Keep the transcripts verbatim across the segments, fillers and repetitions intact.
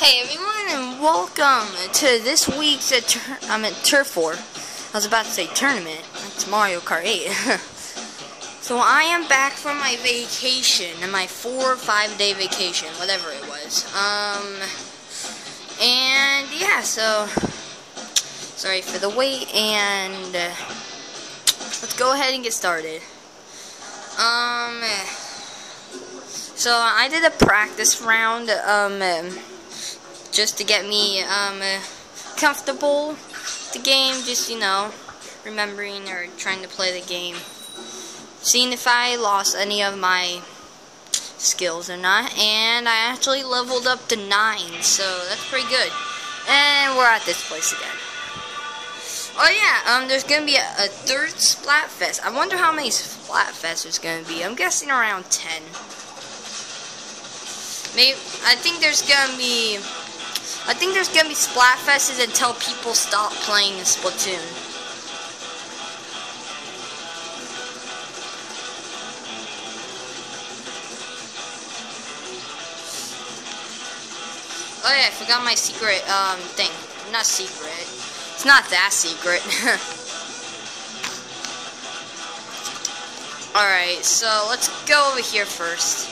Hi everyone, and welcome to this week's uh, tur I'm at Turf War. I was about to say tournament. It's Mario Kart eight. So I am back from my vacation, my four or five day vacation, whatever it was. Um, and yeah, so sorry for the wait, and uh, let's go ahead and get started. Um, so I did a practice round. Um. um just to get me um, uh, comfortable with the game, just, you know, remembering or trying to play the game, seeing if I lost any of my skills or not, and I actually leveled up to nine, so that's pretty good. And we're at this place again. Oh yeah, um, there's gonna be a, a third Splatfest. I wonder how many Splatfests there's gonna be. I'm guessing around ten. Maybe, I think there's gonna be I think there's gonna be Splatfests until people stop playing Splatoon. Oh yeah, I forgot my secret um thing. Not secret. It's not that secret. Alright, so let's go over here first.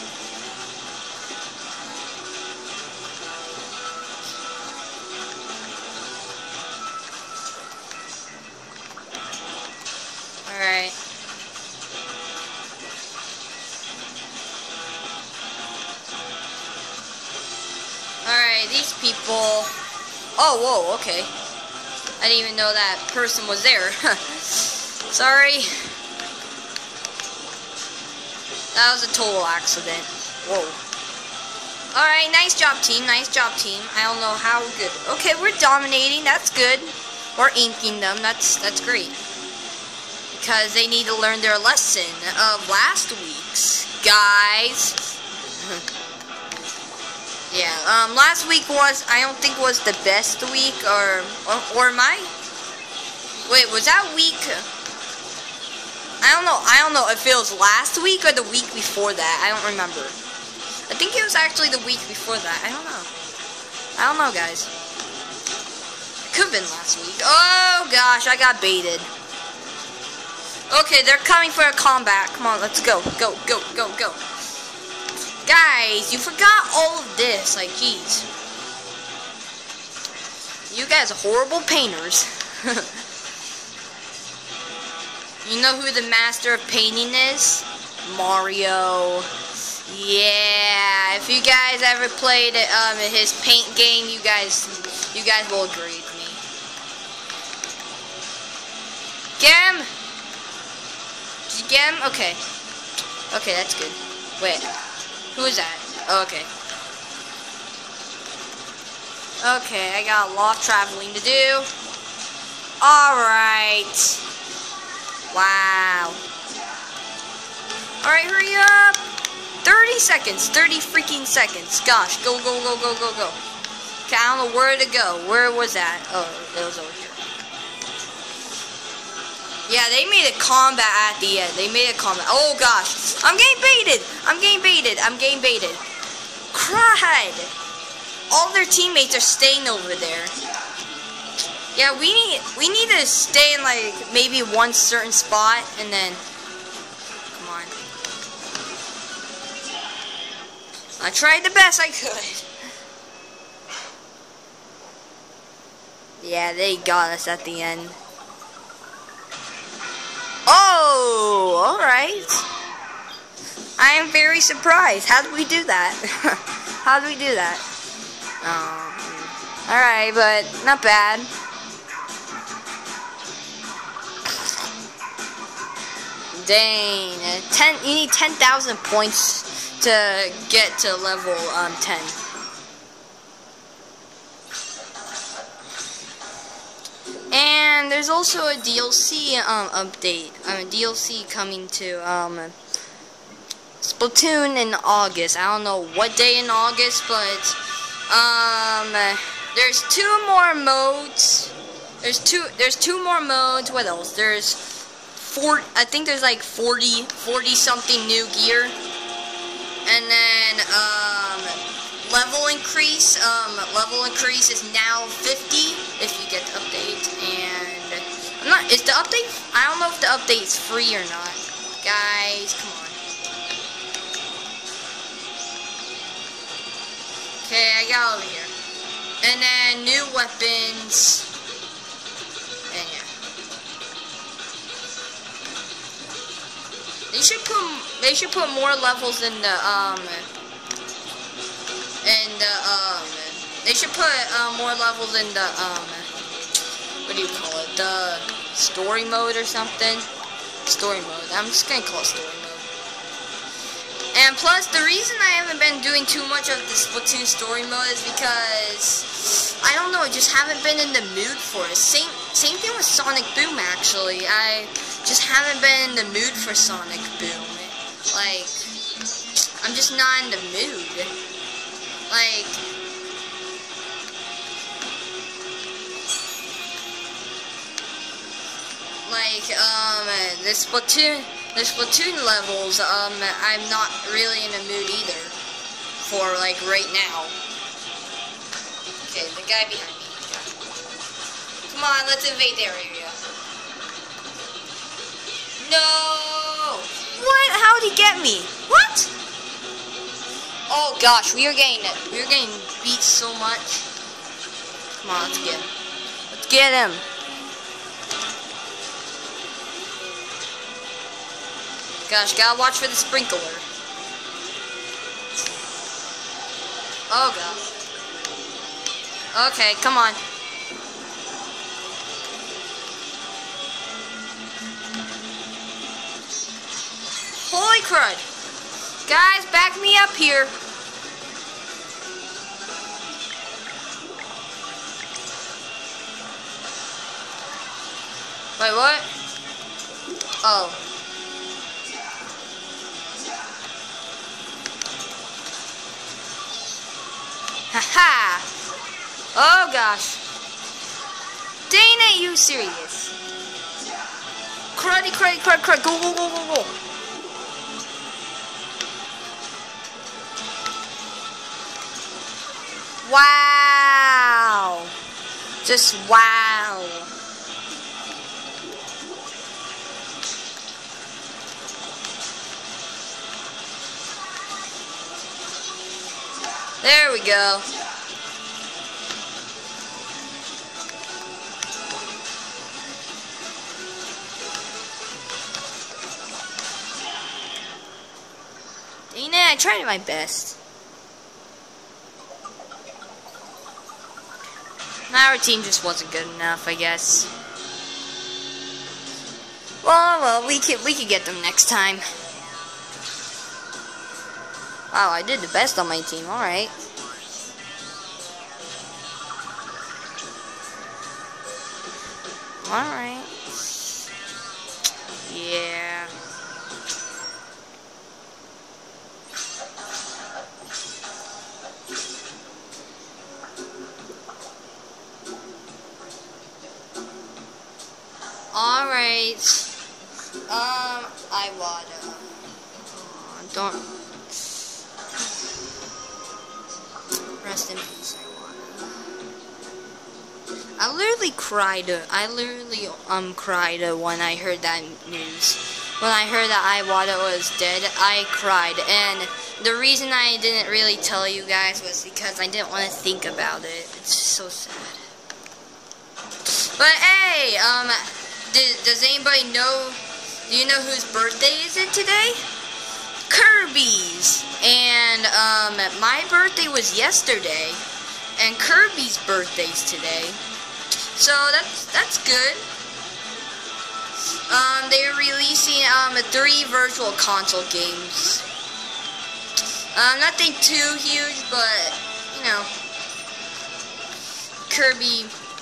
Alright. Alright, these people... Oh, whoa, okay. I didn't even know that person was there. Sorry. That was a total accident. Whoa. Alright, nice job, team. Nice job, team. I don't know how good. Okay, we're dominating. That's good. We're inking them. That's, that's great. Because they need to learn their lesson of last week's, guys. Yeah, um, last week was, I don't think was the best week, or, or, or am I? Wait, was that week? I don't know, I don't know if it was last week or the week before that, I don't remember. I think it was actually the week before that, I don't know. I don't know, guys. It could have been last week. Oh, gosh, I got baited. Okay, they're coming for a combat. Come on, let's go. Go, go, go, go. Guys, you forgot all of this. Like, jeez. You guys are horrible painters. You know who the master of painting is? Mario. Yeah, if you guys ever played um, his paint game, you guys, you guys will agree with me. Get him! Did you get him? Okay. Okay, that's good. Wait. Who is that? Oh, okay. Okay, I got a lot of traveling to do. Alright. Wow. Alright, hurry up. thirty seconds. thirty freaking seconds. Gosh, go, go, go, go, go, go. Okay, I don't know where to go. Where was that? Oh, it was over here. Yeah, they made a combat at the end. They made a combat. Oh, gosh. I'm getting baited. I'm getting baited. I'm getting baited. Crud. All their teammates are staying over there. Yeah, we need, we need to stay in, like, maybe one certain spot, and then... Come on. I tried the best I could. Yeah, they got us at the end. Oh, alright. I am very surprised. How did we do that? How did we do that? Um, alright, but not bad. Dang. ten, you need ten thousand points to get to level um, ten. And there's also a D L C um, update, a um, D L C coming to um, Splatoon in August. I don't know what day in August, but um, there's two more modes. There's two. There's two more modes. What else? There's four. I think there's like forty, forty something new gear, and then um, level increase. Um, level increase is now fifty if you get the update. And I'm not. Is the update? I don't know if the update's free or not. Guys, come on. Okay, I got over here. And then new weapons. And yeah. They should put they should put more levels in the um in the um they should put uh, more levels in the um what do you call it? The story mode or something? Story mode. I'm just gonna call it story mode. And plus, the reason I haven't been doing too much of the Splatoon story mode is because, I don't know, I just haven't been in the mood for it. Same, same thing with Sonic Boom, actually. I just haven't been in the mood for Sonic Boom. Like, I'm just not in the mood. Like, like, um, the Splatoon... The Splatoon levels, um, I'm not really in a mood either for, like, right now. Okay, the guy behind me. Come on, let's invade their area. No! What? How'd he get me? What? Oh gosh, we are getting it. We are getting beat so much. Come on, let's get him. Let's get him. Gosh, gotta watch for the sprinkler. Oh gosh. Okay, come on. Holy crud. Guys, back me up here. Wait, what? Oh. Haha! Oh gosh. Dang it, you serious? Cruddy, cruddy, crud, crud, go, go, go, go, go. Wow. Just wow. There we go. Dang it, I tried my best. Our team just wasn't good enough, I guess. Well, well, we could we could get them next time. Wow, I did the best on my team, alright. Alright. Yeah. Alright. Um, I wanna. Uh, don't. Rest in peace, I wanna. I literally cried. I literally um cried when I heard that news. When I heard that Iwata was dead, I cried. And the reason I didn't really tell you guys was because I didn't want to think about it. It's so sad. But hey, um, did, does anybody know? Do you know whose birthday is it today? Kirby's. And um, my birthday was yesterday, and Kirby's birthday's today. So that's that's good. Um, they're releasing um three virtual console games. Um, nothing too huge, but you know, Kirby.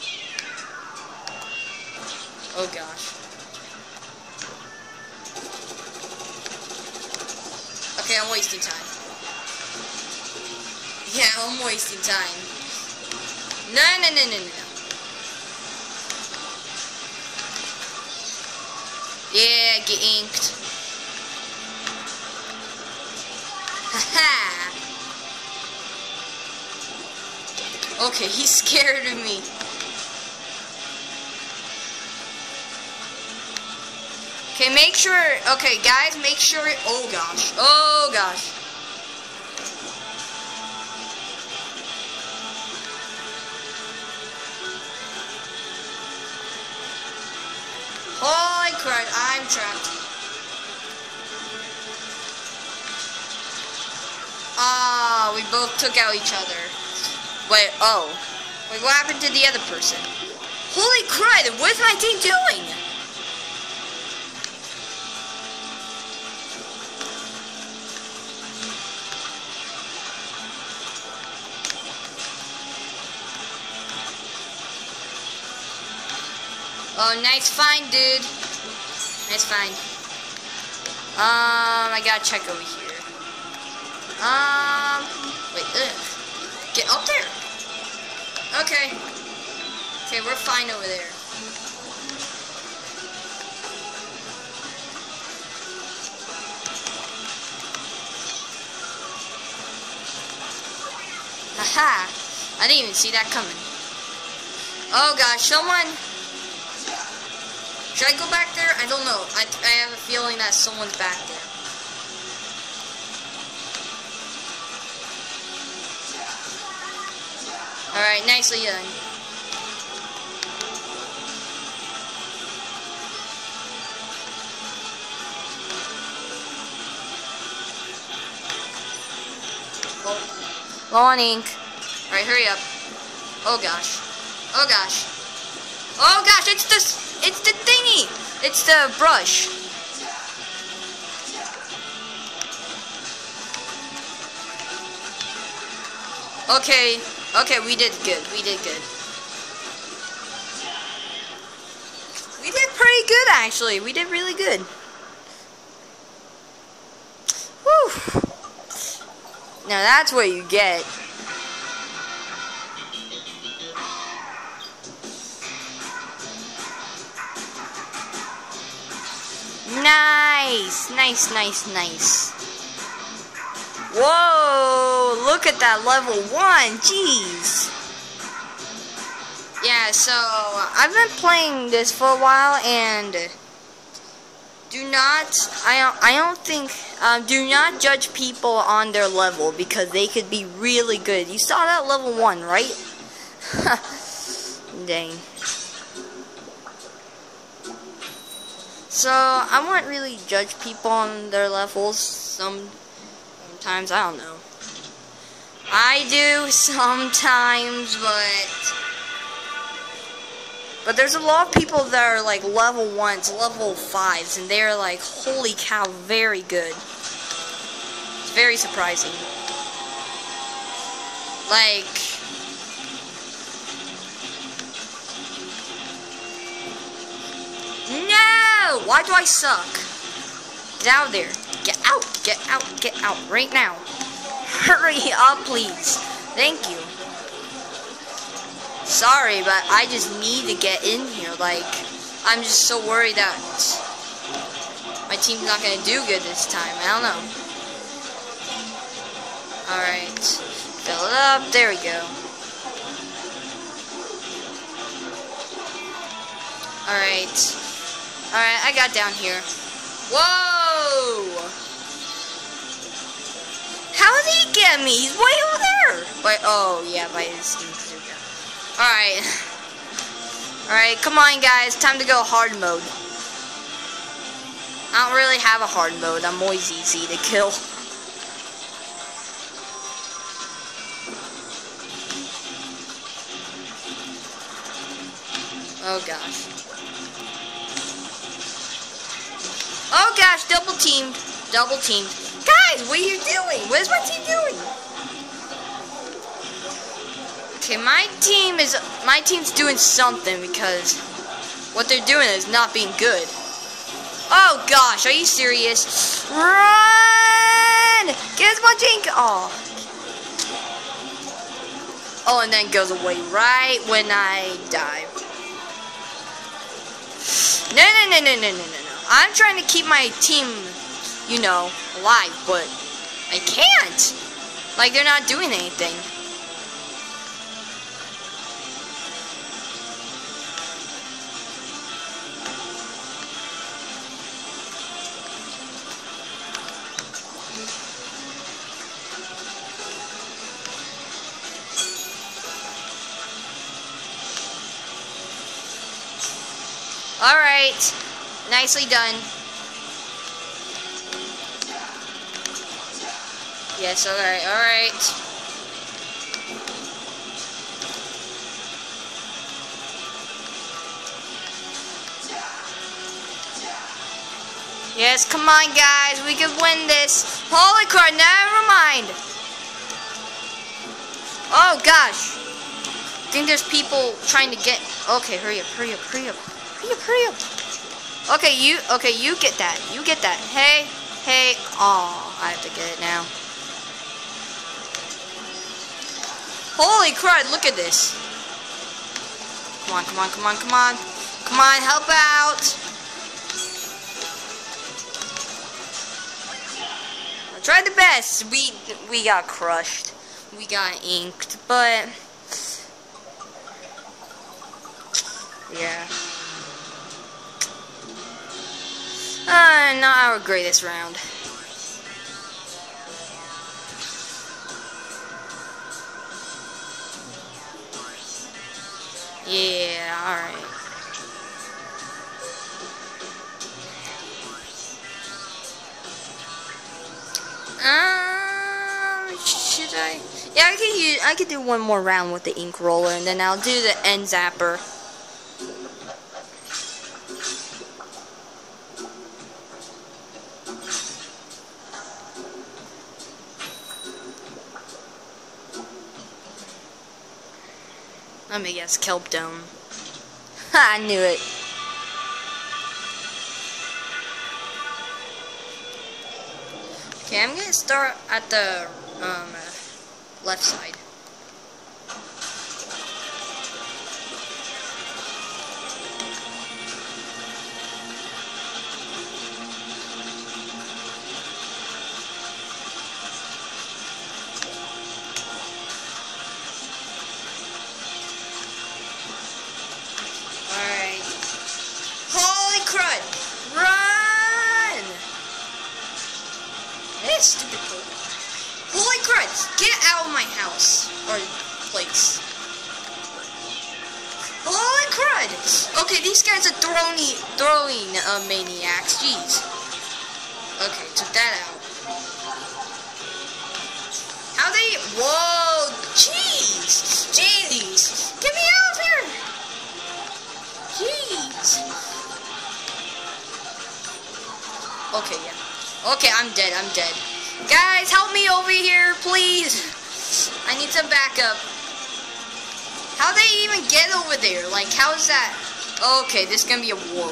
Oh gosh. Okay, I'm wasting time. Yeah, I'm wasting time. No, no, no, no, no. Yeah, get inked. Haha. Okay, he's scared of me. Okay, make sure, okay guys, make sure, it, oh gosh, oh gosh. Holy crap, I'm trapped. Ah, we both took out each other. Wait, oh. Wait, what happened to the other person? Holy crap, what is my team doing? Oh, nice find, dude. Nice find. Um, I gotta check over here. Um, wait, ugh. Get up there. Okay. Okay, we're fine over there. Haha. I didn't even see that coming. Oh gosh, someone... Should I go back there? I don't know. I, I have a feeling that someone's back there. Alright, nicely done. Oh. Low on ink. Alright, hurry up. Oh gosh. Oh gosh. Oh gosh, it's this. It's the thingy! It's the brush. Okay, okay, we did good. We did good. We did pretty good, actually. We did really good. Whew. Now that's what you get. Nice, nice, nice, nice. Whoa, look at that level one, jeez. Yeah, so I've been playing this for a while, and do not, I don't, I don't think, um, do not judge people on their level, because they could be really good. You saw that level one, right? Dang. So, I wouldn't really judge people on their levels. Some, sometimes, I don't know. I do sometimes, but... But there's a lot of people that are like level ones, level fives, and they're like, holy cow, very good. It's very surprising. Like... No! Why do I suck? Get out of there. Get out. Get out. Get out. Right now. Hurry up, please. Thank you. Sorry, but I just need to get in here. Like, I'm just so worried that my team's not going to do good this time. I don't know. Alright. Fill it up. There we go. Alright. Alright, I got down here. Whoa! How did he get me? He's way over there! Wait, oh, yeah, by his team. Alright. Alright, come on, guys. Time to go hard mode. I don't really have a hard mode. I'm always easy to kill. Oh, gosh. Oh gosh, double teamed. Double teamed. Guys, what are you doing? What is my team doing? Okay, my team is my team's doing something because what they're doing is not being good. Oh gosh, are you serious? Run! Get as much ink. Oh. Oh, and then goes away right when I die. No, no, no, no, no, no, no, no. I'm trying to keep my team, you know, alive, but I can't. Like, they're not doing anything. Alright. Nicely done. Yes, alright, alright. Yes, come on, guys. We can win this. Holy crap, never mind. Oh, gosh. I think there's people trying to get... Okay, hurry up, hurry up, hurry up. Hurry up, hurry up. Okay, you... Okay, you get that. You get that. Hey, hey. Aw, I have to get it now. Holy crud, look at this. Come on, come on, come on, come on. Come on, help out. I tried the best. We we got crushed. We got inked, but yeah. Uh, not our greatest round. Yeah, alright. Um, should I? Yeah, I could use, I could do one more round with the ink roller, and then I'll do the end zapper. Let me guess, Kelp Dome. Ha, I knew it. Okay, I'm gonna start at the um, left side. Alright. Holy crud! Run! This stupid boat. Holy crud! Get out of my house. Or place. Holy crud! Okay, these guys are throwing, throwing uh, maniacs. Jeez. Okay, took that out. How they... Whoa! Jeez! Jeez! Get me out of here! Jeez! Okay, yeah. Okay, I'm dead, I'm dead. Guys, help me over here, please! I need some backup. How they even get over there? Like, how is that? Okay, this is gonna be a war.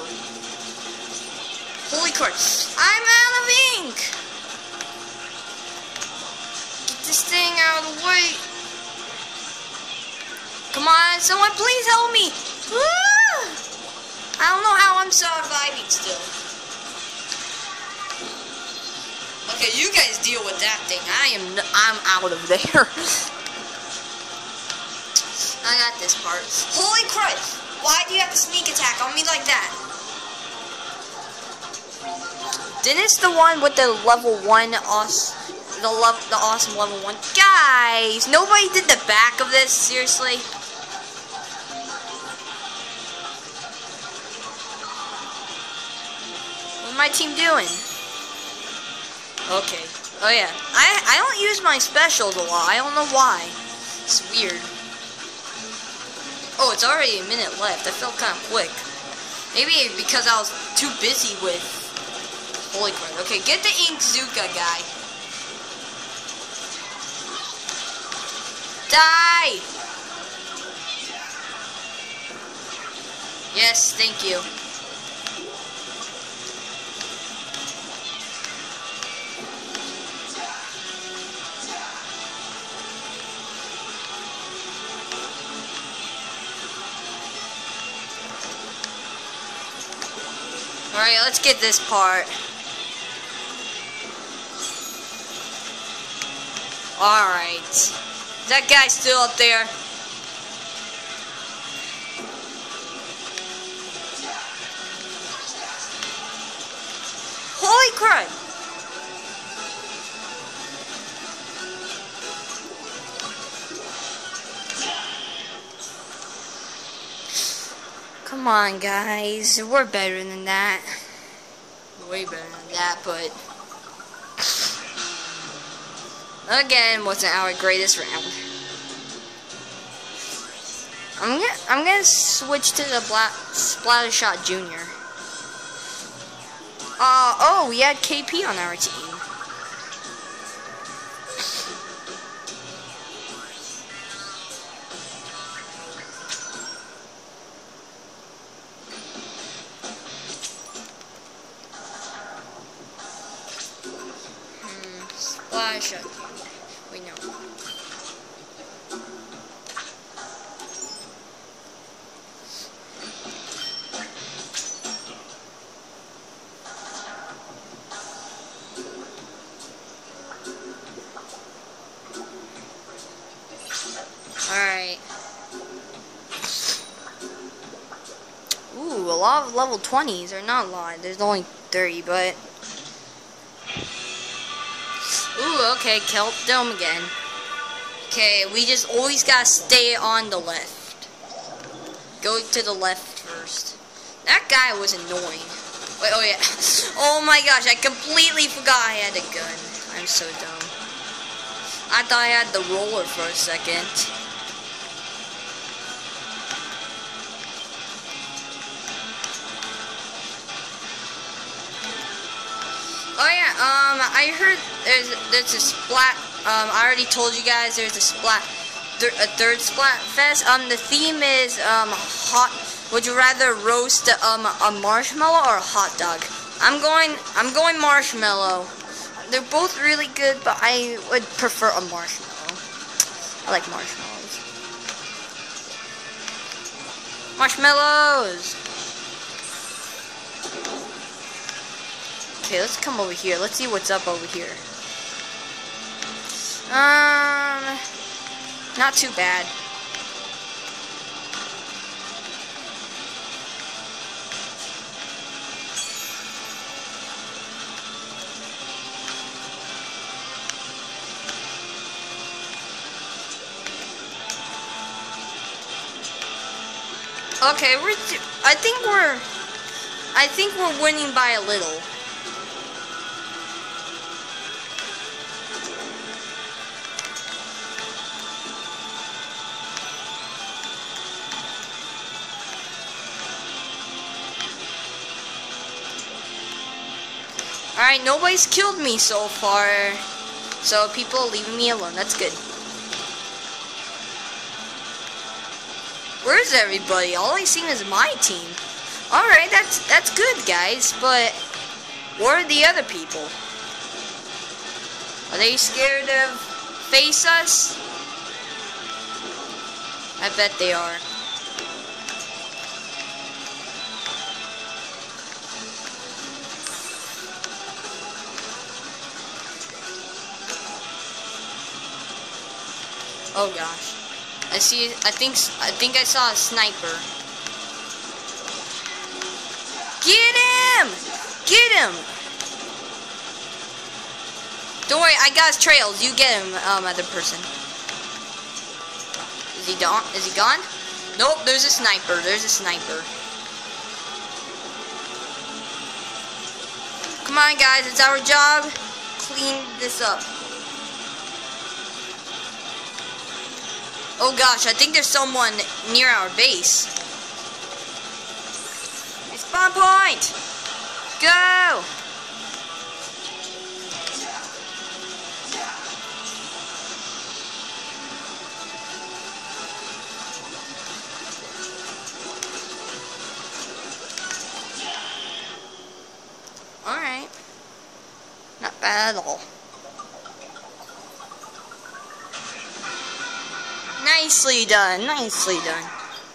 Holy crap. I'm out of ink! Get this thing out of the way. Come on, someone please help me! Woo! I don't know how I'm surviving still. Okay, you guys deal with that thing. I am, I'm out of there. I got this part. Holy crud! Why do you have to sneak attack on me like that? Then it's the one with the level one awesome, the love, the awesome level one. Guys, nobody did the back of this. Seriously. What's my team doing? Okay. Oh yeah. I I don't use my specials a lot. I don't know why. It's weird. Oh, it's already a minute left. I felt kind of quick. Maybe because I was too busy with... Holy crap. Okay, get the Inkzuka guy. Die! Yes, thank you. Alright, let's get this part. Alright. Is that guy still up there? Holy crap! Come Come on, guys. We're better than that. Way better than that, but... Again, wasn't our greatest round. I'm gonna, I'm gonna switch to the Black Splattershot Junior. Uh, oh, we had K P on our team. Hmm, Splattershot. Wait, no. Alright. Ooh, a lot of level twenties, or not a lot, there's only thirty, but... Ooh, okay, Kelp Dome again. Okay, we just always gotta stay on the left. Go to the left first. That guy was annoying. Wait, oh yeah. Oh my gosh, I completely forgot I had a gun. I'm so dumb. I thought I had the roller for a second. Oh yeah, um, I heard there's there's a splat. Um, I already told you guys there's a splat, th a third splat fest. Um, the theme is um hot. Would you rather roast um a marshmallow or a hot dog? I'm going I'm going marshmallow. They're both really good, but I would prefer a marshmallow. I like marshmallows. Marshmallows. Okay, let's come over here. Let's see what's up over here. Um, not too bad. Okay, we're. I think we're. I think we're winning by a little. Alright, nobody's killed me so far. So people are leaving me alone. That's good. Where's everybody? All I seen is my team. Alright, that's that's good, guys. But where are the other people? Are they scared to face us? I bet they are. Oh gosh. I see I think I think I saw a sniper. Get him! Get him! Don't worry, I got his trails. You get him, um, other person. Is he gone? Is he gone? Nope, there's a sniper. There's a sniper. Come on, guys. It's our job. Clean this up. Oh gosh, I think there's someone near our base. Spawn point! Go! Alright. Not bad at all. Nicely done, nicely done.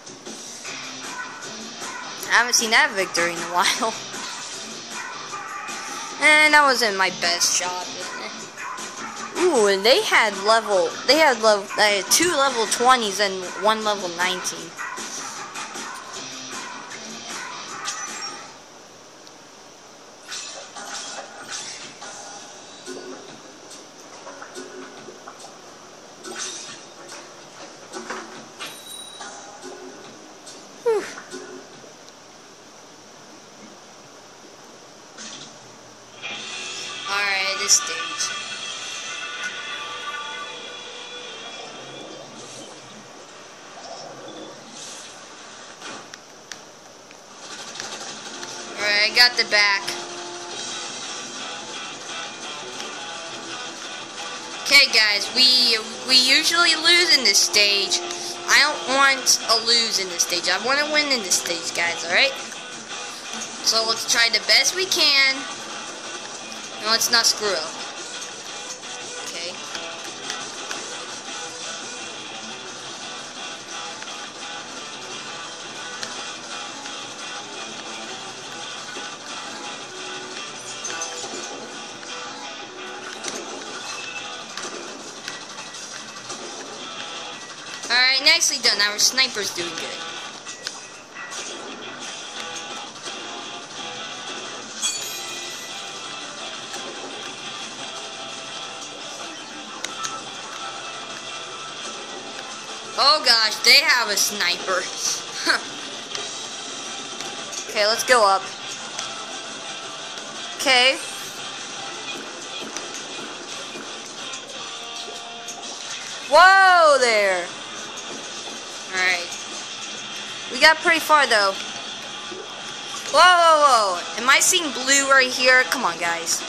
I haven't seen that victory in a while. And that wasn't my best shot. Ooh, and they had level, they had level, they had two level twenties and one level nineteen. this stage. Alright, I got the back. Okay guys, we we usually lose in this stage. I don't want a lose in this stage. I want to win in this stage, guys, alright? So let's try the best we can. And let's not screw up. Okay. Alright, nicely done. Our sniper's doing good. Oh gosh, they have a sniper. Okay, let's go up. Okay. Whoa there. Alright. We got pretty far though. Whoa, whoa, whoa. Am I seeing blue right here? Come on, guys.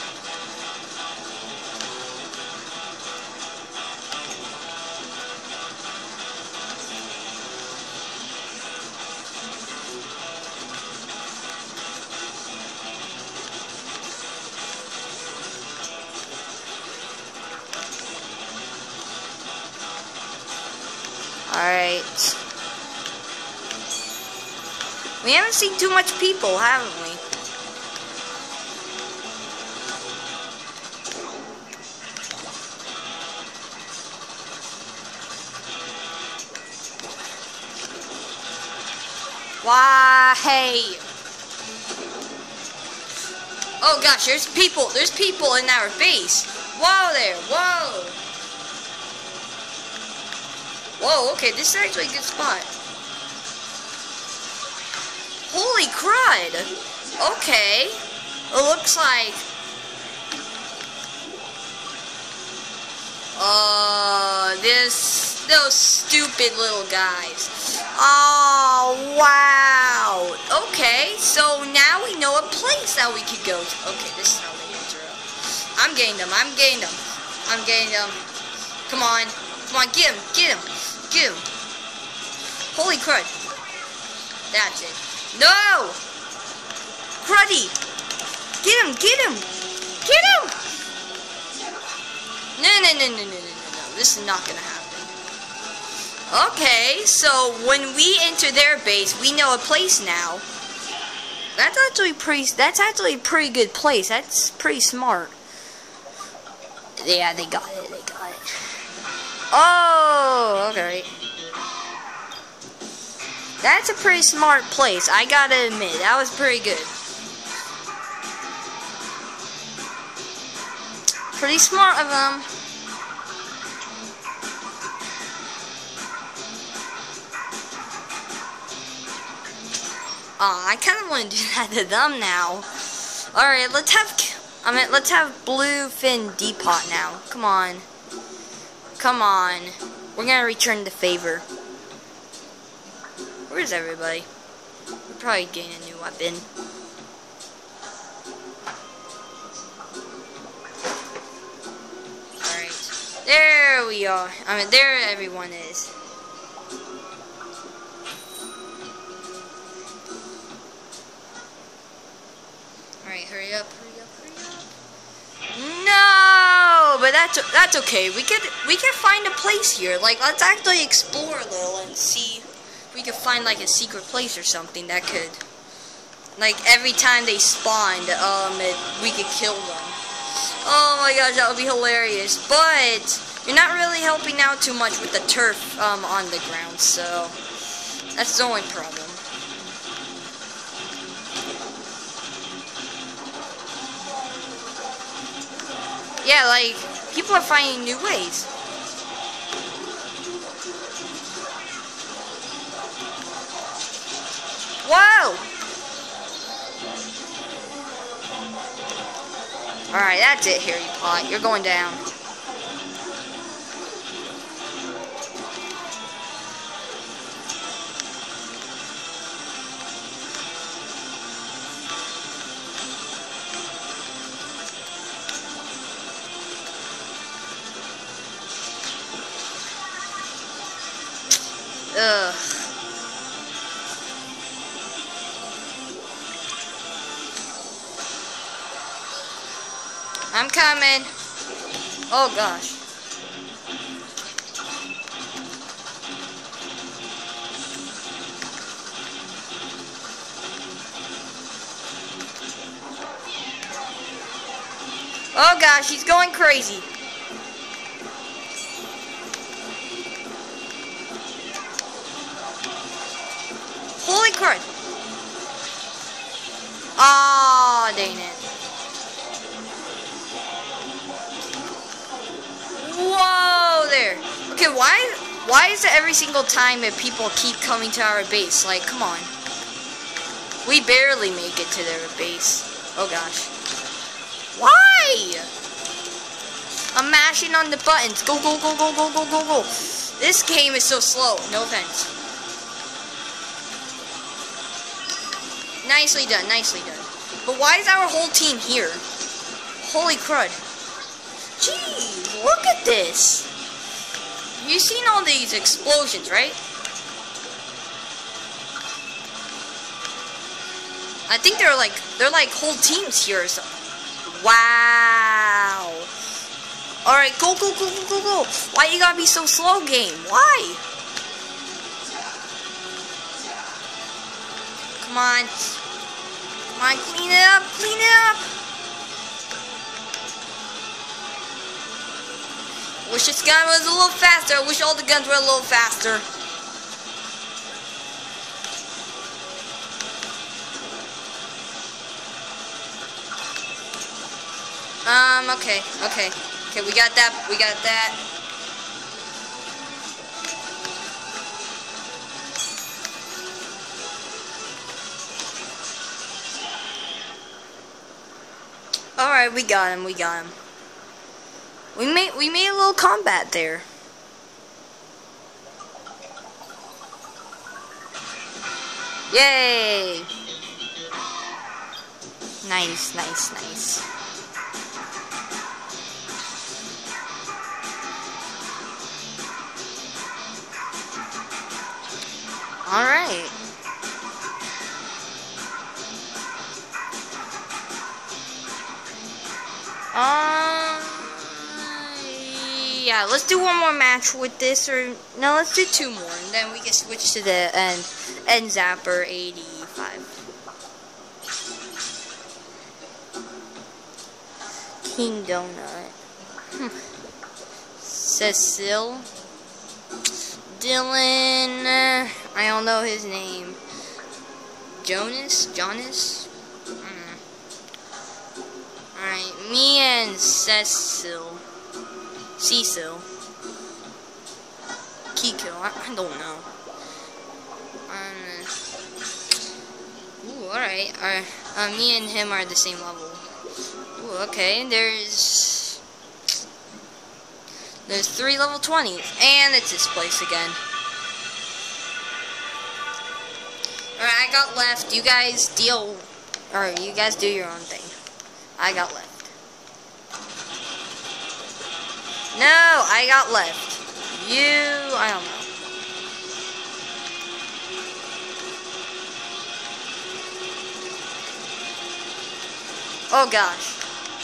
Alright. We haven't seen too much people, haven't we? Why, hey. Oh gosh, there's people. There's people in our base. Whoa there, whoa. Whoa, okay, this is actually a good spot. Holy crud! Okay. It looks like... Uh, this... Those stupid little guys. Oh, wow. Okay, so now we know a place that we could go to. Okay, this is how they interrupt. I'm getting them, I'm getting them. I'm getting them. Come on. Come on, get him, get him. Get him. Holy crud. That's it. No! Cruddy! Get him, get him! Get him! No, no, no, no, no, no, no, no. This is not gonna happen. Okay, so when we enter their base, we know a place now. That's actually pretty, that's actually a pretty good place. That's pretty smart. Yeah, they got it, they got it. Oh, okay. That's a pretty smart place, I gotta admit. That was pretty good. Pretty smart of them. Aw, I kind of want to do that to them now. Alright, let's have... I mean, let's have Bluefin Depot now. Come on. Come on. We're gonna return the favor. Where's everybody? We're probably getting a new weapon. Alright. There we are. I mean, there everyone is. Alright, hurry up, hurry up, hurry up. No! But that's that's okay. We could we can find a place here. Like, let's actually explore a little and see if we could find like a secret place or something that could, like, every time they spawned, um, it, we could kill them. Oh my gosh, that would be hilarious. But you're not really helping out too much with the turf um on the ground, so that's the only problem. Yeah, like, people are finding new ways. Whoa! Alright, that's it, Harry Pot. You're going down. Ugh. I'm coming. Oh gosh. Oh gosh, he's going crazy. Holy crud. Aw, oh, dang it. Whoa there. Okay, why why is it every single time that people keep coming to our base? Like, come on. We barely make it to their base. Oh gosh. Why? I'm mashing on the buttons. Go, go, go, go, go, go, go, go. This game is so slow. No offense. Nicely done, nicely done. But why is our whole team here? Holy crud. Jeez, look at this. You've seen all these explosions, right? I think they're like, they're like whole teams here or something. Wow. Alright, go, go, go, go, go, go. Why you gotta be so slow, game? Why? Come on. Come on, clean it up, clean it up. Wish this gun was a little faster. I wish all the guns were a little faster. Um, okay, okay. Okay, we got that, we got that. Alright, we got him, we got him. We made we made a little combat there. Yay! Nice, nice, nice. Alright. Um, yeah, let's do one more match with this, or no, let's do two more, and then we can switch to the end, end Zapper eighty-five. King Donut. Hmm. Cecil. Dylan. Uh, I don't know his name. Jonas? Jonas? Mm. Alright, me and Cecil. Cecil. Kiko, I, I don't know. Um, ooh, alright. Alright. Uh, me and him are the same level. Ooh, okay. There's... There's three level twenties. And it's this place again. Alright, I got left. You guys deal... Or you guys do your own thing. I got left. No, I got left. You, I don't know. Oh gosh.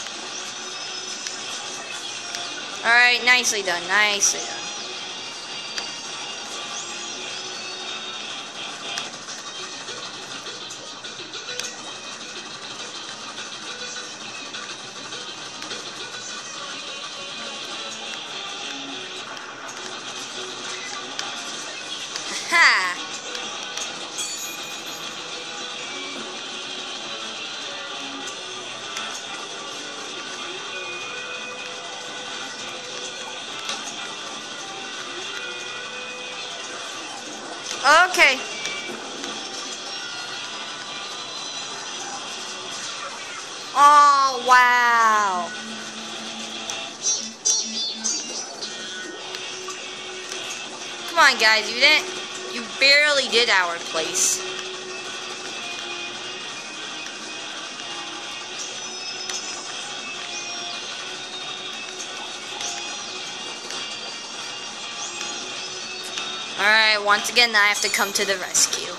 Alright, nicely done, nicely done. Ha! Okay. Oh, wow. Come on, guys. You didn't... You barely did our place. Alright, once again, I have to come to the rescue.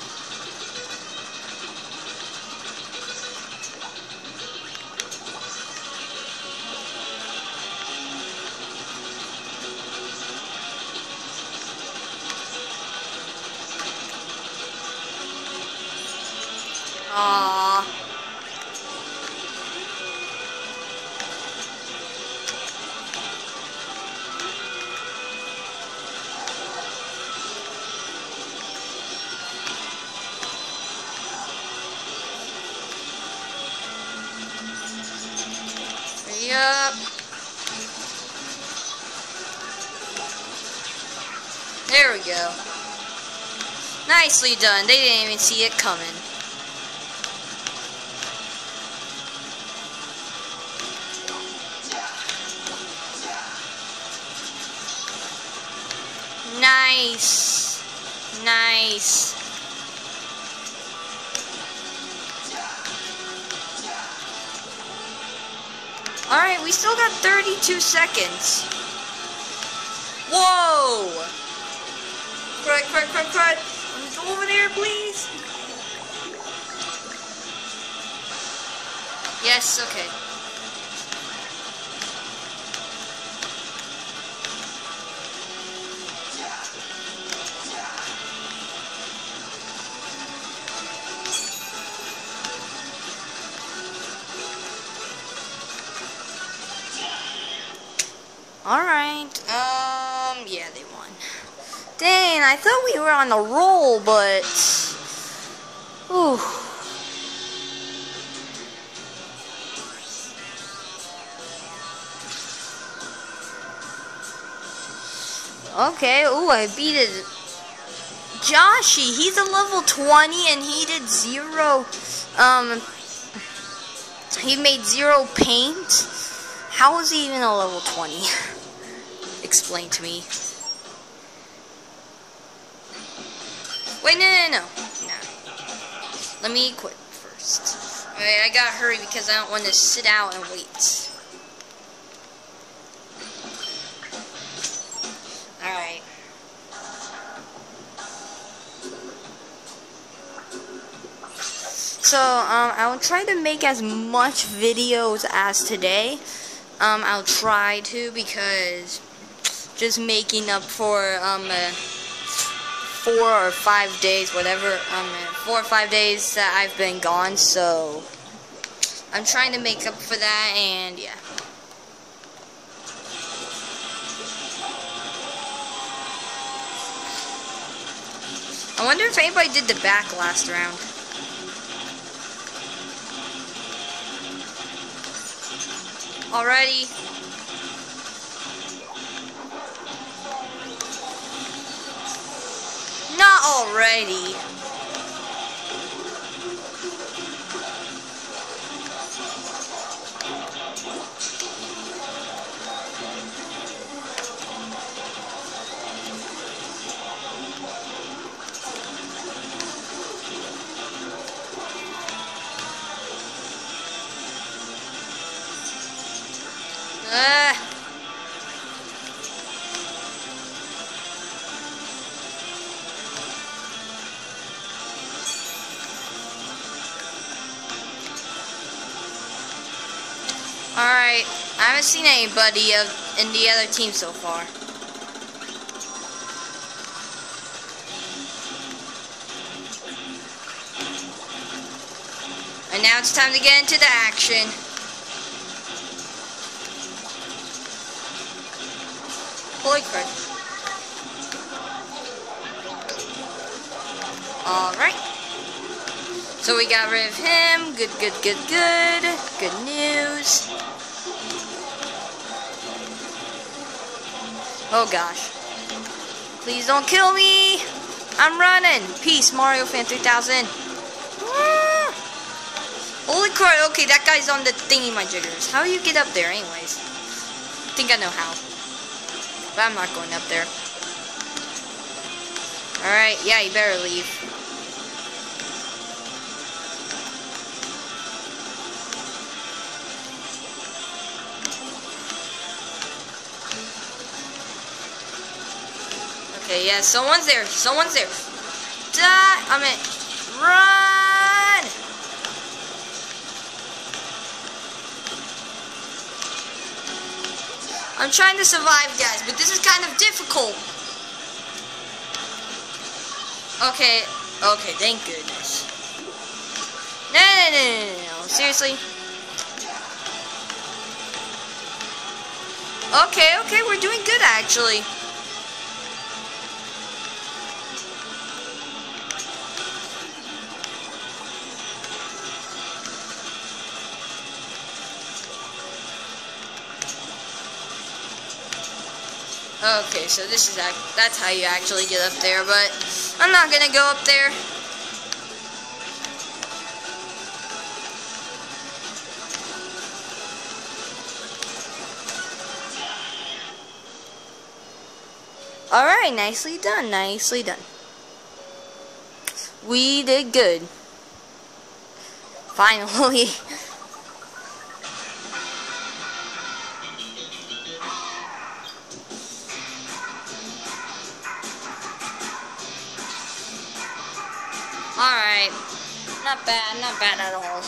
Aww. Yup. There we go. Nicely done. They didn't even see it coming. Nice. Nice. Alright, we still got thirty-two seconds. Whoa! Crud, crud, crud, crud. Go over there, please. Yes, okay. Alright, um, yeah, they won. Dang, I thought we were on a roll, but... Ooh. Okay, ooh, I beat it. Joshy, he's a level twenty and he did zero, um, he made zero paint. How is he even a level twenty? Explain to me. Wait, no, no, no. No. Let me quit first. Alright, I gotta hurry because I don't want to sit out and wait. Alright. So, um, I'll try to make as much videos as today. Um, I'll try to, because just making up for, um, uh, four or five days, whatever, um, four or five days that I've been gone, so I'm trying to make up for that, and yeah. I wonder if anybody did the back last round. Already. Not already. Uh. Alright, I haven't seen anybody of, in the other team so far. And now it's time to get into the action. Holy crap. Alright. So we got rid of him. Good, good, good, good. Good news. Oh gosh. Please don't kill me. I'm running. Peace, Mario Fan three thousand. Ah. Holy crap, okay, that guy's on the thingy my jiggers. How do you get up there anyways? I think I know how. But I'm not going up there. Alright, yeah, you better leave. Okay, yeah, someone's there. Someone's there. Die! I mean, run! I'm trying to survive, guys, but this is kind of difficult. Okay, okay, thank goodness. No, no, no, no, no, no, seriously. Okay, okay, we're doing good, actually. Okay, so this is act that's how you actually get up there, but I'm not gonna go up there. Alright, nicely done, nicely done. We did good. Finally. Alright, not bad, not bad at all.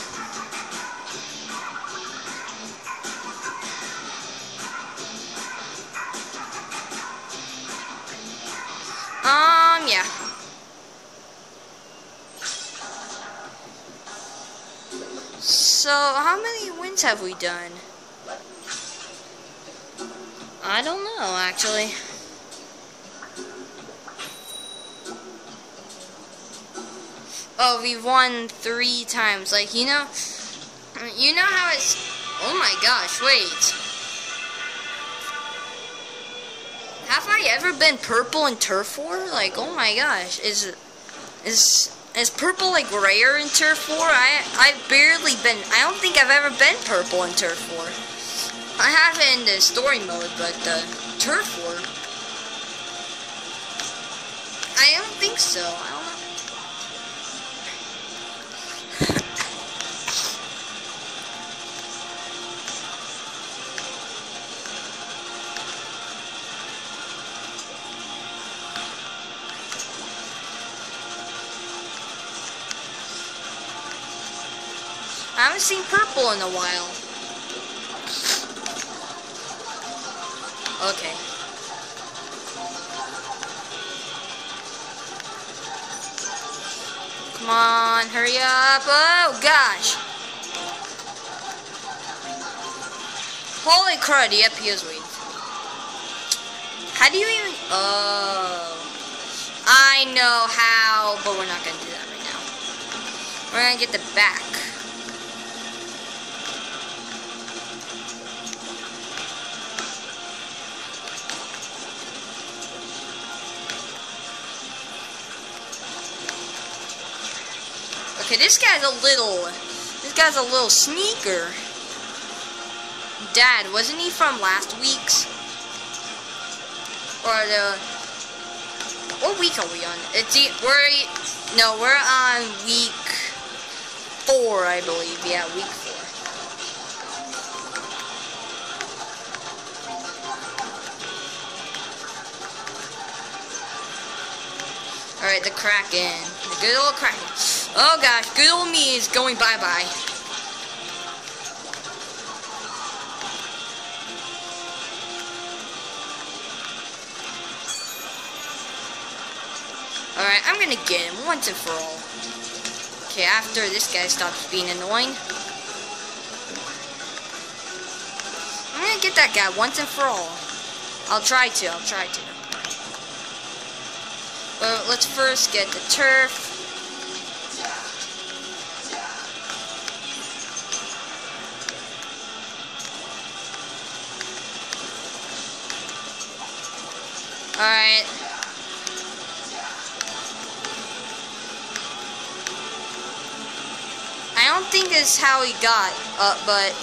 Um, yeah. So, how many wins have we done? I don't know, actually. Oh, we've won three times. Like, you know, you know how it's, oh my gosh, wait. Have I ever been purple in Turf War? Like, oh my gosh, is, is, is purple like rare in Turf War? I, I've barely been, I don't think I've ever been purple in Turf War. I have it in the story mode, but the Turf War, I don't think so. I don't know. I haven't seen purple in a while. Okay. Come on, hurry up. Oh, gosh. Holy crud, yep, he is waiting for me. How do you even... Oh. I know how, but we're not going to do that right now. We're going to get the back. Okay, this guy's a little, this guy's a little sneaker. Dad, wasn't he from last week's? Or the, what week are we on? It's, we're, no, we're on week four, I believe. Yeah, week four. Alright, the Kraken. The good old Kraken. Oh gosh, good old me is going bye-bye. Alright, I'm gonna get him once and for all. Okay, after this guy stops being annoying. I'm gonna get that guy once and for all. I'll try to, I'll try to. But let's first get the turf. Alright. I don't think this is how he got up, but...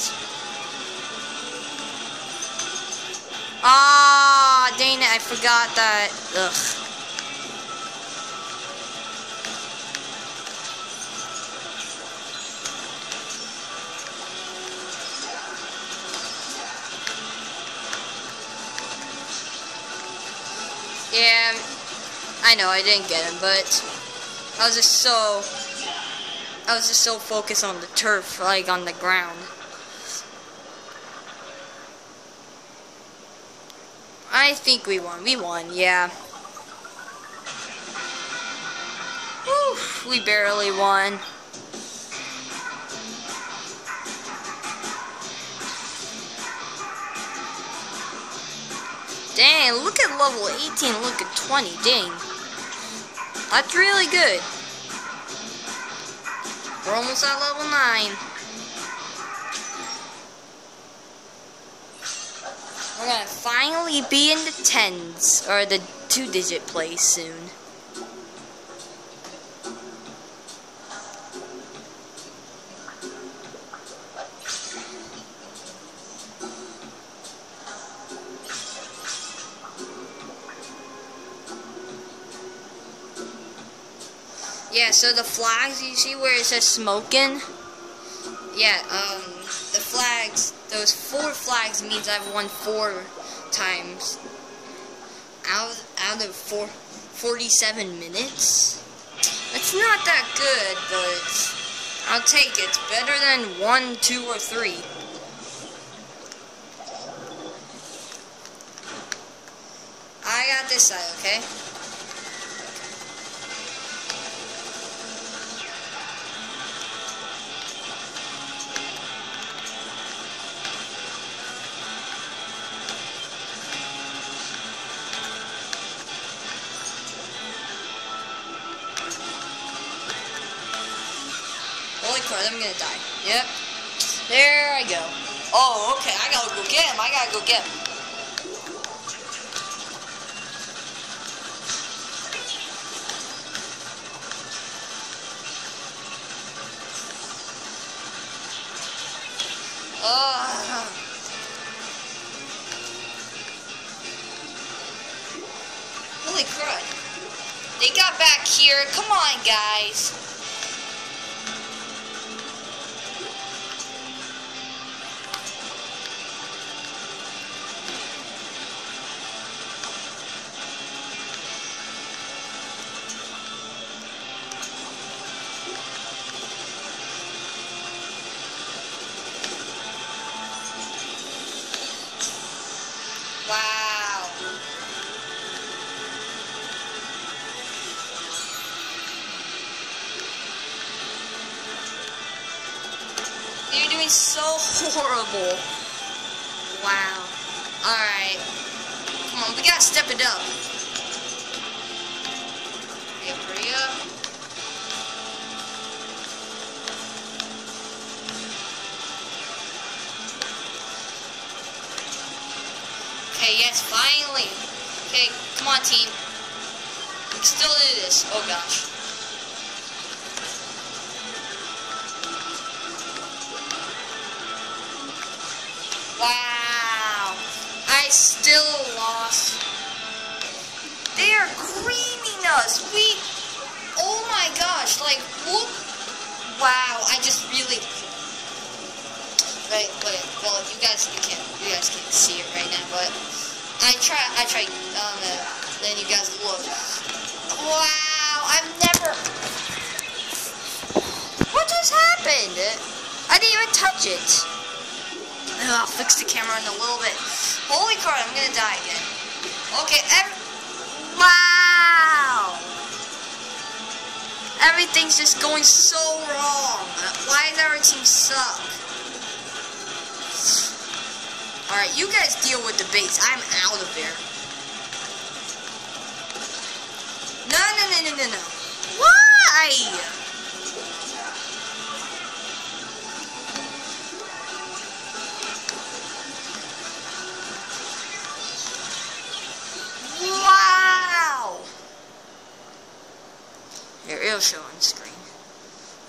Ah, dang it, I forgot that. Ugh. Yeah, I know I didn't get him, but I was just so I was just so focused on the turf, like on the ground. I think we won. We won, yeah. Whew, we barely won. Dang, look at level eighteen, look at twenty, dang. That's really good. We're almost at level nine. We're gonna finally be in the tens, or the two-digit place soon. Yeah, so the flags, you see where it says smoking? Yeah, um, the flags, those four flags means I've won four times. Out, out of four, forty-seven minutes? It's not that good, but I'll take it. It's better than one, two, or three. I got this side, okay? Holy crap, I'm gonna die. Yep. There I go. Oh, okay, I gotta go get him. I gotta go get him. Uh, holy crap. They got back here. Come on, guys. Wow. You're doing so horrible. Wow. Alright. Come on, we gotta step it up. Okay, hurry up. Okay, yes, finally. Okay, come on, team. We can still do this. Oh, gosh. Wow. I still lost. They are creaming us. We... Oh, my gosh. Like, look. Wow, I just really... Right, but well, you guys you can't you guys can't see it right now, but I try I try um uh, then you guys look. Wow, I've never. What just happened? I didn't even touch it. Ugh, I'll fix the camera in a little bit. Holy crap, I'm gonna die again. Okay, ev wow. Everything's just going so wrong. Why does everything suck? Alright, you guys deal with the base. I'm out of there. No, no, no, no, no, no. Why? Wow. Here, it'll show on screen.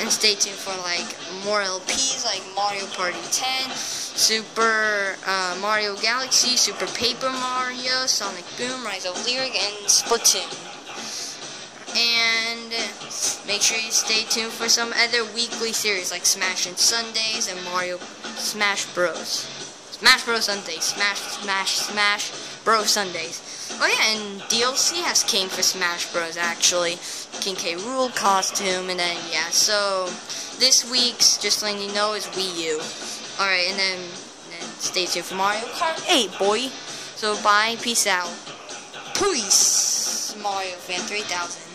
And stay tuned for like more L Ps like Mario Party ten, Super uh, Mario Galaxy, Super Paper Mario, Sonic Boom, Rise of Lyric, and Splatoon. And make sure you stay tuned for some other weekly series like Smash and Sundays and Mario Smash Bros. Smash Bros Sundays, Smash, Smash, Smash Bros Sundays. Oh yeah, and D L C has came for Smash Bros actually. King K. Rool costume, and then yeah, so this week's, just letting you know, is Wii U. Alright, and then, and then stay tuned for Mario Kart eight, boy. So bye, peace out. Peace, Mario Fan three thousand.